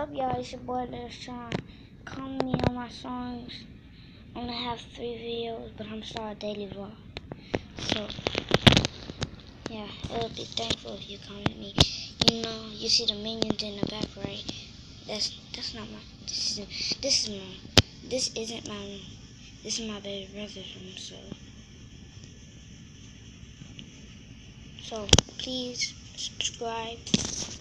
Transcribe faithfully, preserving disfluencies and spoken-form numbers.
up, y'all? It's your boy Lil Sean. Comment me on my songs. I'm gonna have three videos, but I'm gonna start a daily vlog. So, yeah, I would be thankful if you comment me. You know, you see the minions in the back, right? That's that's not my. This is this is my. This isn't my room. This is my baby brother's room. So, so please subscribe.